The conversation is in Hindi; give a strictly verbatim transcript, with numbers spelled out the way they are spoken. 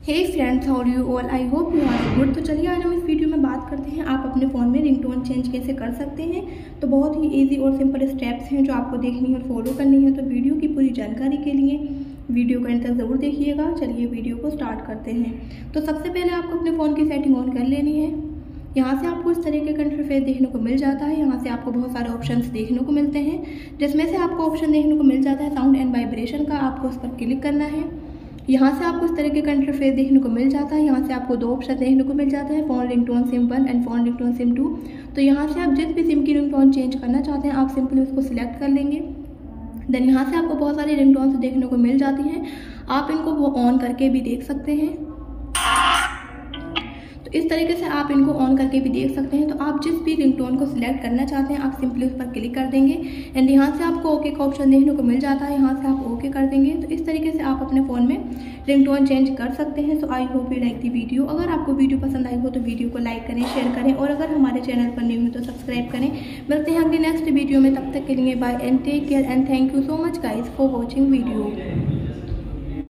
Hey friends, how you all, I hope you are good. तो चलिए आज हम इस वीडियो में बात करते हैं आप अपने फ़ोन में रिंगटोन चेंज कैसे कर सकते हैं। तो बहुत ही इजी और सिंपल स्टेप्स हैं जो आपको देखनी है और फॉलो करनी है। तो वीडियो की पूरी जानकारी के लिए वीडियो को अंत तक ज़रूर देखिएगा। चलिए वीडियो को स्टार्ट करते हैं। तो सबसे पहले आपको अपने फ़ोन की सेटिंग ऑन कर लेनी है। यहाँ से आपको इस तरीके का इंटरफेस देखने को मिल जाता है। यहाँ से आपको बहुत सारे ऑप्शंस देखने को मिलते हैं, जिसमें से आपको ऑप्शन देखने को मिल जाता है साउंड एंड वाइब्रेशन का। आपको उस पर क्लिक करना है। यहाँ से आपको इस तरीके का इंटरफेस देखने को मिल जाता है। यहाँ से आपको दो ऑप्शन देखने को मिल जाते हैं, phone ringtone SIM one and phone ringtone SIM two. तो यहाँ से आप जिस भी सिम की रिंगटोन चेंज करना चाहते हैं आप सिंपली उसको सिलेक्ट कर लेंगे। देन यहाँ से आपको बहुत सारी रिंगटोन्स देखने को मिल जाती हैं। आप इनको वो ऑन करके भी देख सकते हैं। तो इस तरीके से आप इनको ऑन करके भी देख सकते हैं। तो आप जिस भी रिंगटोन को सिलेक्ट करना चाहते हैं आप सिंपली उस पर क्लिक कर देंगे एंड यहाँ से आपको ओके का ऑप्शन देखने को मिल जाता है। यहाँ से आप ओके कर देंगे। तो इस तरीके से आप अपने फ़ोन में रिंगटोन चेंज कर सकते हैं। So I hope you like the video. अगर आपको वीडियो पसंद आई हो तो वीडियो को लाइक करें, शेयर करें और अगर हमारे चैनल पर न्यू हो तो सब्सक्राइब करें। मिलते हैं अगली नेक्स्ट वीडियो में, तब तक के लिए bye and take care and thank you so much guys for watching video.